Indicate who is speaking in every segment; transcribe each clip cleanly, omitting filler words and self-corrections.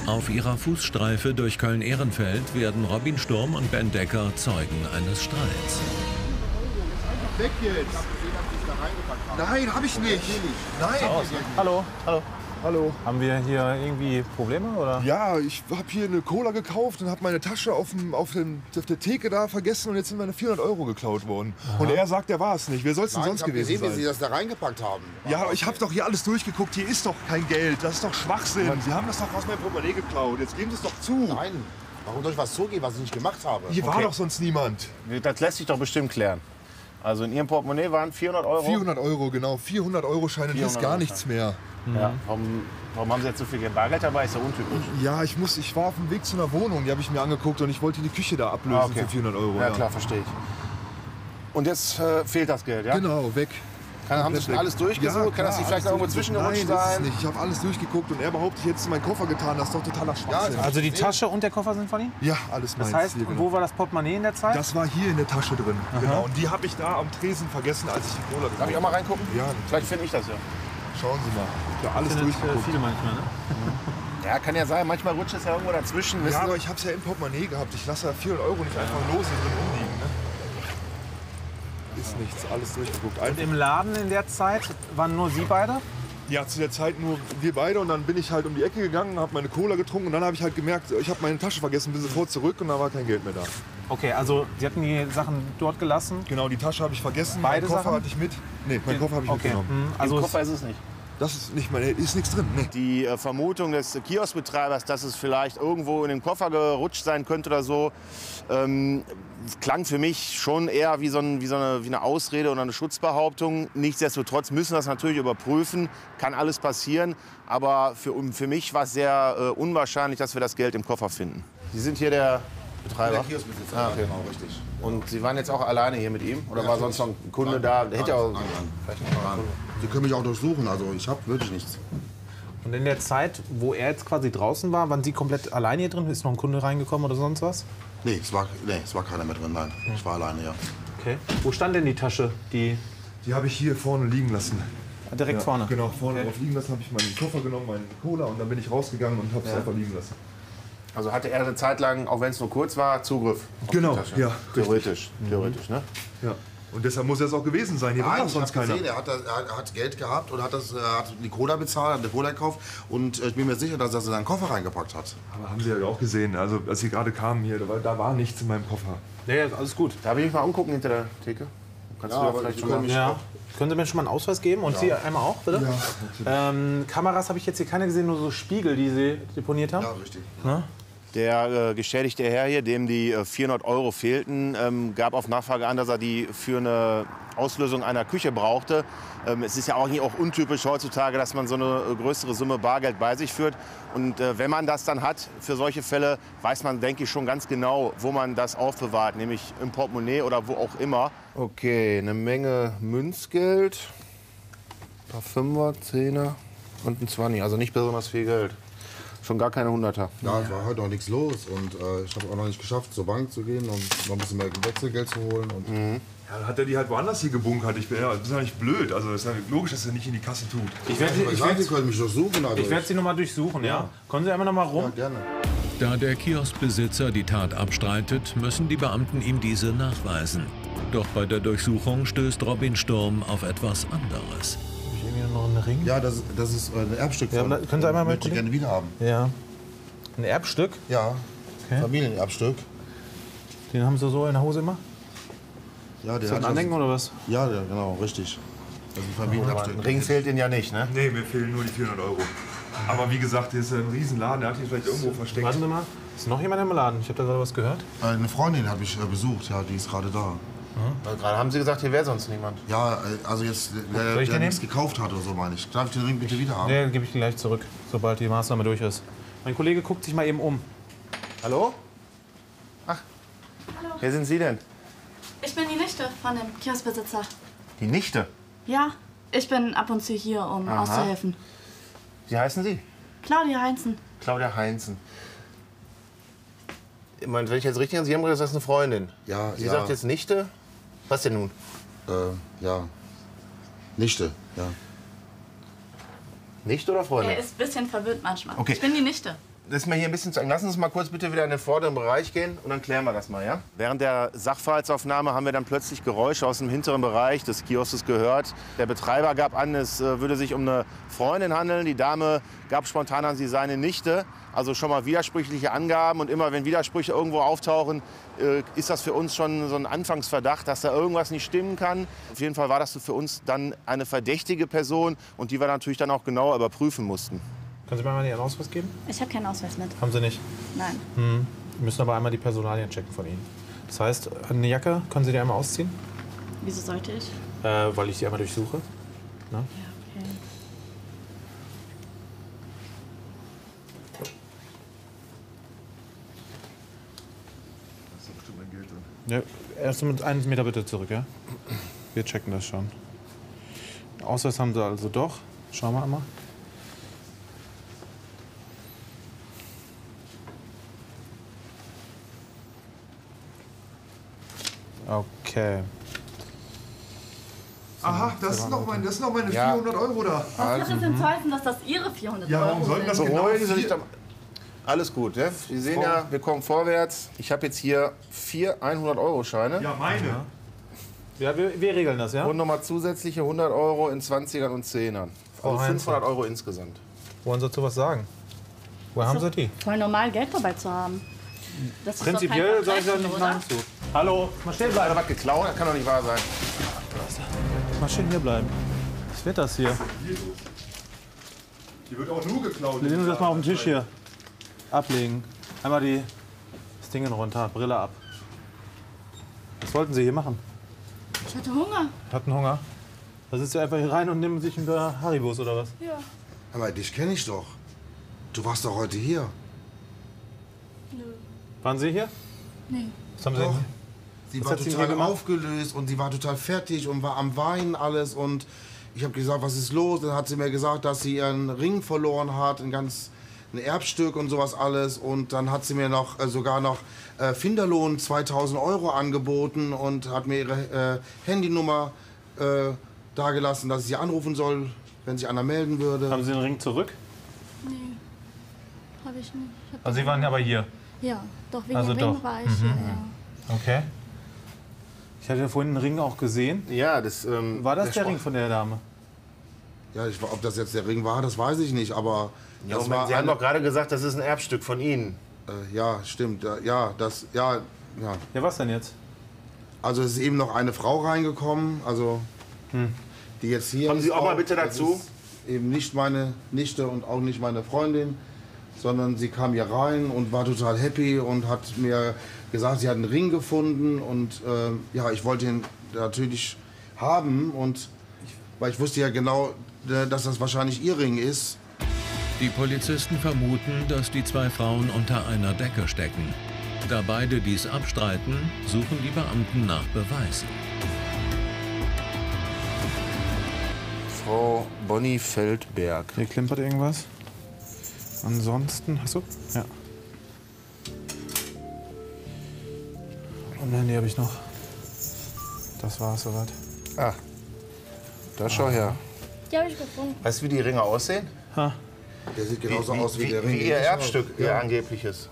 Speaker 1: Auf ihrer Fußstreife durch Köln-Ehrenfeld werden Robin Sturm und Ben Decker Zeugen eines Streits.
Speaker 2: Weg jetzt! Nein, hab ich nicht. Nein.
Speaker 3: Hallo, hallo.
Speaker 2: Hallo.
Speaker 3: Haben wir hier irgendwie Probleme, oder?
Speaker 2: Ja, ich habe hier eine Cola gekauft und habe meine Tasche auf der Theke da vergessen und jetzt sind meine 400 € geklaut worden. Aha. Und er sagt, er war es nicht. Wer soll es denn sonst gewesen sein?
Speaker 4: Wie Sie das da reingepackt haben.
Speaker 2: Ja, aber ich habe doch hier alles durchgeguckt. Hier ist doch kein Geld. Das ist doch Schwachsinn. Sie haben das doch aus meinem Portemonnaie geklaut. Jetzt geben Sie es doch zu.
Speaker 4: Nein. Warum soll ich was zugeben, was ich nicht gemacht habe?
Speaker 2: Hier war doch sonst niemand.
Speaker 3: Das lässt sich doch bestimmt klären. Also in Ihrem Portemonnaie waren 400 €?
Speaker 2: 400 €, genau. 400 € Scheine, das ist gar nichts mehr.
Speaker 3: Ja. Warum haben Sie jetzt so viel Bargeld dabei? Ist ja untypisch.
Speaker 2: Ja, ich war auf dem Weg zu einer Wohnung, die habe ich mir angeguckt und ich wollte die Küche da ablösen für 400 €.
Speaker 3: Ja, klar, verstehe ich. Und jetzt fehlt das Geld, ja?
Speaker 2: Genau, weg.
Speaker 3: Haben Sie schon alles durchgesucht?
Speaker 2: Ja,
Speaker 3: Kann das nicht vielleicht irgendwo zwischengerutscht
Speaker 2: sein? Nein, das ist
Speaker 3: sein?
Speaker 2: nicht. Ich habe alles durchgeguckt und er behauptet, ich hätte es in meinen Koffer getan. Das ist doch totaler Schwachsinn.
Speaker 3: Also die Tasche und der Koffer sind von Ihnen?
Speaker 2: Ja, alles meins.
Speaker 3: Das heißt,
Speaker 2: hier, genau.
Speaker 3: wo war das Portemonnaie in der Zeit?
Speaker 2: Das war hier in der Tasche drin. Genau. Und die habe ich da am Tresen vergessen, als ich die Cola gekauft habe.
Speaker 3: Darf ich auch mal reingucken?
Speaker 2: Ja.
Speaker 3: Vielleicht finde ich das ja.
Speaker 2: Schauen Sie mal. Ich habe alles durchgeguckt.
Speaker 3: Viele manchmal, ne? Ja, kann ja sein. Manchmal rutscht es ja irgendwo dazwischen.
Speaker 2: Ja, aber ich habe es ja im Portemonnaie gehabt. Ich lasse da 400 € nicht einfach los hier drin rumliegen. Ne? Ist nichts, alles durchgeguckt.
Speaker 3: Und im Laden in der Zeit waren nur Sie beide?
Speaker 2: Ja, zu der Zeit nur wir beide und dann bin ich halt um die Ecke gegangen, habe meine Cola getrunken und dann habe ich halt gemerkt, ich habe meine Tasche vergessen, bin sofort zurück und da war kein Geld mehr da.
Speaker 3: Okay, also Sie hatten die Sachen dort gelassen?
Speaker 2: Genau, die Tasche habe ich vergessen,
Speaker 3: Beide
Speaker 2: meinen Koffer
Speaker 3: Sachen?
Speaker 2: hatte ich mit. Nee, meinen Koffer habe ich mitgenommen.
Speaker 3: Also Im Koffer ist es nicht?
Speaker 2: Das ist nicht meine, ist nichts drin. Nee.
Speaker 5: Die Vermutung des Kioskbetreibers, dass es vielleicht irgendwo in den Koffer gerutscht sein könnte oder so, klang für mich schon eher wie eine Ausrede oder eine Schutzbehauptung. Nichtsdestotrotz müssen wir das natürlich überprüfen, kann alles passieren. Aber für mich war es sehr unwahrscheinlich, dass wir das Geld im Koffer finden. Sie sind hier der Betreiber?
Speaker 4: Der Kioskbesitzer,
Speaker 5: Ah, okay.
Speaker 4: genau, richtig.
Speaker 5: Und Sie waren jetzt auch alleine hier mit ihm? Oder
Speaker 4: Ja,
Speaker 5: war sonst noch ein Kunde da? Der hätte ja auch
Speaker 4: Nein. Sie können mich auch durchsuchen, also ich habe wirklich nichts.
Speaker 3: Und in der Zeit, wo er jetzt quasi draußen war, waren Sie komplett alleine hier drin? Ist noch ein Kunde reingekommen oder sonst was?
Speaker 4: Nee, es war keiner mehr drin, nein. Ich war alleine, ja.
Speaker 3: Okay. Wo stand denn die Tasche? Die
Speaker 2: habe ich hier vorne liegen lassen.
Speaker 3: direkt vorne?
Speaker 2: Genau, vorne drauf liegen lassen, habe ich meinen Koffer genommen, meine Cola und dann bin ich rausgegangen und habe es einfach liegen lassen.
Speaker 5: Also hatte er eine Zeit lang, auch wenn es nur kurz war, Zugriff auf die
Speaker 2: Genau,
Speaker 5: Tasche?
Speaker 2: ja.
Speaker 5: Theoretisch, ne?
Speaker 2: Ja. Und deshalb muss es auch gewesen sein. Hier war doch
Speaker 4: ich
Speaker 2: sonst
Speaker 4: habe
Speaker 2: keiner.
Speaker 4: gesehen, er hat Geld gehabt und hat die Cola bezahlt, hat eine Cola gekauft und ich bin mir sicher, dass er sie in seinen Koffer reingepackt hat.
Speaker 2: Aber haben Sie ja auch gesehen, also als Sie gerade kamen hier, da war nichts in meinem Koffer.
Speaker 3: Ja, alles gut.
Speaker 5: Darf ich mich mal umgucken hinter der Theke? Kannst du da vielleicht schon mal...
Speaker 3: Ja. Können Sie mir schon mal einen Ausweis geben? Und Sie einmal auch, bitte?
Speaker 2: Ja,
Speaker 3: Kameras habe ich jetzt hier keine gesehen, nur so Spiegel, die Sie deponiert haben.
Speaker 4: Ja, richtig.
Speaker 3: Na?
Speaker 5: Der geschädigte Herr hier, dem die 400 € fehlten, gab auf Nachfrage an, dass er die für eine Auslösung einer Küche brauchte. Es ist ja auch untypisch heutzutage, dass man so eine größere Summe Bargeld bei sich führt. Und wenn man das dann hat für solche Fälle, weiß man, denke ich, schon ganz genau, wo man das aufbewahrt, nämlich im Portemonnaie oder wo auch immer. Okay, eine Menge Münzgeld, ein paar Fünfer, Zehner und ein 20, also nicht besonders viel Geld. Schon gar keine Hunderter.
Speaker 4: Ja, es war heute noch nichts los und ich habe auch noch nicht geschafft, zur Bank zu gehen und noch ein bisschen mehr Wechselgeld zu holen. Und
Speaker 2: Ja, dann hat er die halt woanders hier gebunkert. Das ist ja nicht blöd. Also es ist ja logisch, dass er nicht in die Kasse tut.
Speaker 3: Ich werde
Speaker 4: Sie können mich durchsuchen. Also
Speaker 3: Sie noch mal durchsuchen, ja? Kommen Sie einmal noch mal rum?
Speaker 4: Ja, gerne.
Speaker 1: Da der Kioskbesitzer die Tat abstreitet, müssen die Beamten ihm diese nachweisen. Doch bei der Durchsuchung stößt Robin Sturm auf etwas anderes.
Speaker 3: Ich habe hier noch einen Ring.
Speaker 4: Ja, das ist ein Erbstück
Speaker 3: Ja,
Speaker 4: von.
Speaker 3: können Sie einmal
Speaker 4: möchte ich gerne wieder haben.
Speaker 3: Ja. Ein Erbstück?
Speaker 4: Ja,
Speaker 3: Okay.
Speaker 4: Familienerbstück.
Speaker 3: Den haben Sie so in der Hose immer?
Speaker 4: Ja, der
Speaker 3: Ist das ein Andenken oder was?
Speaker 4: Ja, genau, richtig. Das ist ein Familienerbstück.
Speaker 5: Ein Ring fehlt Ihnen ja nicht, ne?
Speaker 2: Nee, mir fehlen nur die 400 €. Aber wie gesagt, hier ist ein Riesenladen, der hat ihn vielleicht irgendwo versteckt.
Speaker 3: Warten Sie mal. Ist noch jemand im Laden? Ich habe da gerade was gehört.
Speaker 4: Eine Freundin habe ich besucht, ja, die ist gerade da.
Speaker 5: Gerade haben Sie gesagt, hier wäre sonst niemand.
Speaker 4: Ja, also jetzt,
Speaker 3: Soll ich den
Speaker 4: der nichts gekauft hat oder so, meine ich. Darf ich den Ring bitte wieder haben?
Speaker 3: Nee, gebe ich gleich zurück, sobald die Maßnahme durch ist. Mein Kollege guckt sich mal eben um.
Speaker 5: Hallo? Ach,
Speaker 6: Hallo.
Speaker 5: wer sind Sie denn?
Speaker 6: Ich bin die Nichte von dem Kioskbesitzer.
Speaker 5: Die Nichte.
Speaker 6: Ja, ich bin ab und zu hier, um
Speaker 5: Aha.
Speaker 6: auszuhelfen.
Speaker 5: Wie heißen Sie?
Speaker 6: Claudia Heinzen.
Speaker 5: Claudia Heinzen. Ich meine, wenn ich jetzt richtig an Sie haben, gesagt, das ist eine Freundin.
Speaker 4: Ja,
Speaker 5: Sie
Speaker 4: ja.
Speaker 5: sagt jetzt Nichte? Was denn nun?
Speaker 4: Ja. Nichte, ja.
Speaker 5: Nichte oder Freundin?
Speaker 6: Er ist ein bisschen verwirrt manchmal.
Speaker 5: Okay.
Speaker 6: Ich bin die Nichte.
Speaker 5: Das ist mir hier ein bisschen zu eng. Lassen Sie uns mal kurz bitte wieder in den vorderen Bereich gehen und dann klären wir das mal, ja? Während der Sachverhaltsaufnahme haben wir dann plötzlich Geräusche aus dem hinteren Bereich des Kiosks gehört. Der Betreiber gab an, es würde sich um eine Freundin handeln. Die Dame gab spontan an, sie sei eine Nichte. Also schon mal widersprüchliche Angaben. Und immer wenn Widersprüche irgendwo auftauchen, ist das für uns schon so ein Anfangsverdacht, dass da irgendwas nicht stimmen kann. Auf jeden Fall war das für uns dann eine verdächtige Person und die wir natürlich dann auch genauer überprüfen mussten.
Speaker 3: Können Sie mir mal Ihren Ausweis geben?
Speaker 6: Ich habe keinen Ausweis mit.
Speaker 3: Haben Sie nicht?
Speaker 6: Nein.
Speaker 3: Wir müssen aber einmal die Personalien checken von Ihnen. Das heißt, eine Jacke, können Sie die einmal ausziehen?
Speaker 6: Wieso sollte ich?
Speaker 3: Weil ich sie einmal durchsuche. Na?
Speaker 6: Ja, okay.
Speaker 2: Da ist doch bestimmt mein Geld drin.
Speaker 3: Ja, erst mit 1 Meter bitte zurück, ja? Wir checken das schon. Ausweis haben Sie also doch. Schauen wir einmal. Okay.
Speaker 2: Aha, das sind noch meine 400 Euro da.
Speaker 6: Was soll das denn heißen, dass das Ihre 400
Speaker 2: Ja,
Speaker 6: Euro
Speaker 2: warum sollten das
Speaker 6: sind?
Speaker 2: genau
Speaker 5: Beruhigen Sie sich
Speaker 2: 4?
Speaker 5: doch. Alles gut, ne? Sie sehen ja, wir kommen vorwärts. Ich habe jetzt hier 4 100-Euro-Scheine.
Speaker 2: Ja, meine.
Speaker 3: Ja, wir regeln das, ja?
Speaker 5: Und nochmal zusätzliche 100 Euro in 20ern und 10ern. Also
Speaker 3: Heinze.
Speaker 5: 500 Euro insgesamt.
Speaker 3: Wollen Sie dazu was sagen? Woher haben Sie die?
Speaker 6: Voll normal, Geld dabei zu haben. Das ist doch
Speaker 3: Prinzipiell
Speaker 6: kein
Speaker 3: sage ich da
Speaker 6: Verbrechen,
Speaker 3: nicht
Speaker 6: oder?
Speaker 3: Nein zu. Hallo, mal stehen
Speaker 5: Hat er
Speaker 3: bleiben.
Speaker 5: was geklaut? Das kann doch nicht wahr sein.
Speaker 3: Mal schön hier bleiben. Was wird das hier?
Speaker 2: Die wird auch nur geklaut.
Speaker 3: Wir nehmen das mal auf den Tisch hier. Ablegen. Einmal das Ding runter, Brille ab. Was wollten Sie hier machen?
Speaker 6: Ich hatte Hunger.
Speaker 3: Hatten Hunger? Da sitzt ihr einfach hier rein und nehmen sich ein paar Haribos oder was?
Speaker 6: Ja.
Speaker 4: Aber dich kenne ich doch. Du warst doch heute hier.
Speaker 6: Nö.
Speaker 3: Waren Sie hier?
Speaker 6: Nee.
Speaker 3: Was haben Sie
Speaker 4: Doch.
Speaker 3: denn?
Speaker 4: Sie
Speaker 3: Was
Speaker 4: war
Speaker 3: hat sie
Speaker 4: total
Speaker 3: hier gemacht?
Speaker 4: aufgelöst und sie war total fertig und war am Weinen alles. Und ich habe gesagt, was ist los? Dann hat sie mir gesagt, dass sie ihren Ring verloren hat, ein Erbstück und sowas alles. Und dann hat sie mir noch sogar noch Finderlohn 2000 Euro angeboten und hat mir ihre Handynummer dagelassen, dass ich sie anrufen soll, wenn sich einer melden würde.
Speaker 3: Haben Sie den Ring zurück?
Speaker 6: Nee. Hab ich nicht. Ich hab
Speaker 3: Also Sie waren aber hier.
Speaker 6: ja, doch wegen
Speaker 3: Also
Speaker 6: dem Ring
Speaker 3: doch.
Speaker 6: war ich hier, ja.
Speaker 3: Okay. Ich hatte vorhin einen Ring auch gesehen.
Speaker 5: Ja, das
Speaker 3: War das der Ring von der Dame?
Speaker 4: Ja, ob das jetzt der Ring war, das weiß ich nicht, aber
Speaker 5: Ja,
Speaker 4: das
Speaker 5: Moment,
Speaker 4: war
Speaker 5: Sie haben
Speaker 4: eine-
Speaker 5: doch gerade gesagt, das ist ein Erbstück von Ihnen.
Speaker 4: ja, stimmt. Ja.
Speaker 3: Ja, was denn jetzt?
Speaker 4: Also es ist eben noch eine Frau reingekommen, also die jetzt hier
Speaker 5: Kommen Sie
Speaker 4: ist
Speaker 5: auch mal bitte
Speaker 4: das
Speaker 5: dazu.
Speaker 4: ist eben nicht meine Nichte und auch nicht meine Freundin, sondern sie kam hier rein und war total happy und hat mir gesagt, sie hat einen Ring gefunden und ja, ich wollte ihn natürlich haben und weil ich wusste ja genau, dass das wahrscheinlich ihr Ring ist.
Speaker 1: Die Polizisten vermuten, dass die zwei Frauen unter einer Decke stecken. Da beide dies abstreiten, suchen die Beamten nach Beweisen.
Speaker 5: Frau Bonnie Feldberg.
Speaker 3: Hier klimpert irgendwas. Ansonsten, hast du? Ja. Und Handy habe ich noch. Das war's soweit.
Speaker 5: Ah, da schau her.
Speaker 6: Die habe ich gefunden.
Speaker 5: Weißt du, wie die Ringe aussehen?
Speaker 4: Der sieht genauso aus wie der Ring.
Speaker 5: Wie
Speaker 4: den
Speaker 5: ihr
Speaker 4: ich
Speaker 5: Erbstück,
Speaker 4: habe.
Speaker 5: ihr
Speaker 4: Ja.
Speaker 5: angebliches.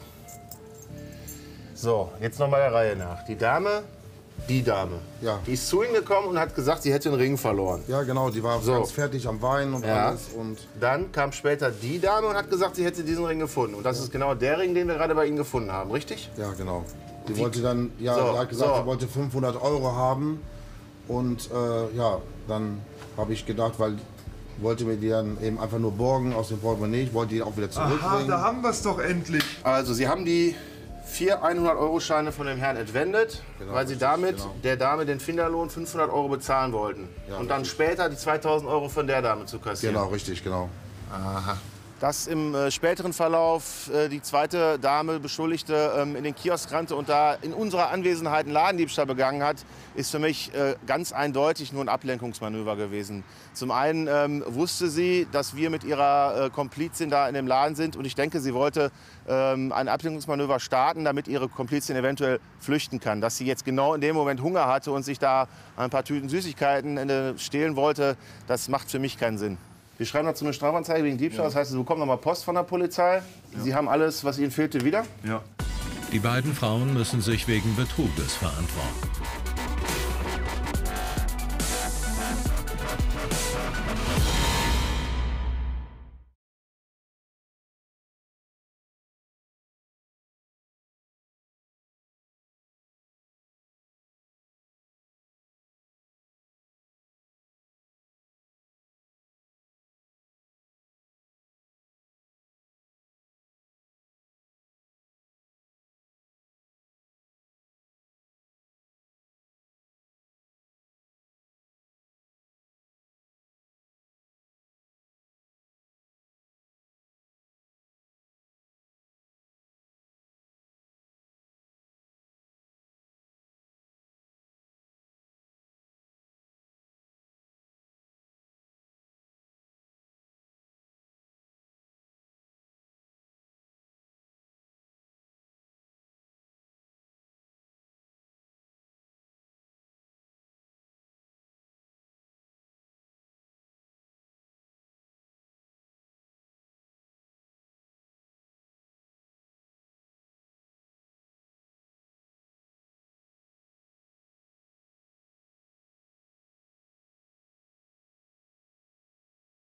Speaker 5: So, jetzt noch mal der Reihe nach. Die Dame,
Speaker 4: Ja.
Speaker 5: die ist zu Ihnen gekommen und hat gesagt, sie hätte den Ring verloren.
Speaker 4: Ja, genau, die war
Speaker 5: So.
Speaker 4: ganz fertig am Weinen und
Speaker 5: Ja.
Speaker 4: alles. Und
Speaker 5: Dann kam später die Dame und hat gesagt, sie hätte diesen Ring gefunden. Und das ist genau der Ring, den wir gerade bei Ihnen gefunden haben, richtig?
Speaker 4: ja, genau. Die wollte dann, ja,
Speaker 5: So,
Speaker 4: sie hat gesagt,
Speaker 5: so.
Speaker 4: sie wollte 500 Euro haben. Und ja, dann habe ich gedacht, weil ich wollte mir die dann eben einfach nur borgen aus dem Portemonnaie. Ich wollte die auch wieder
Speaker 2: Aha,
Speaker 4: zurückbringen.
Speaker 2: da haben wir es doch endlich.
Speaker 5: Also, Sie haben die 4 100-Euro-Scheine von dem Herrn entwendet, weil Sie
Speaker 4: richtig,
Speaker 5: damit
Speaker 4: genau.
Speaker 5: der Dame den Finderlohn 500 Euro bezahlen wollten.
Speaker 4: Ja,
Speaker 5: und dann später die 2000 Euro von der Dame zu kassieren.
Speaker 4: Genau, richtig, genau.
Speaker 5: Dass im späteren Verlauf die zweite Dame Beschuldigte in den Kiosk rannte und da in unserer Anwesenheit einen Ladendiebstahl begangen hat, ist für mich ganz eindeutig nur ein Ablenkungsmanöver gewesen. Zum einen wusste sie, dass wir mit ihrer Komplizin da in dem Laden sind und ich denke, sie wollte ein Ablenkungsmanöver starten, damit ihre Komplizin eventuell flüchten kann. Dass sie jetzt genau in dem Moment Hunger hatte und sich da ein paar Tüten Süßigkeiten stehlen wollte, das macht für mich keinen Sinn. Wir schreiben dazu eine Strafanzeige wegen Diebstahl. Das heißt, Sie bekommen nochmal Post von der Polizei. Sie haben alles, was Ihnen fehlte, wieder.
Speaker 2: Ja.
Speaker 1: Die beiden Frauen müssen sich wegen Betruges verantworten.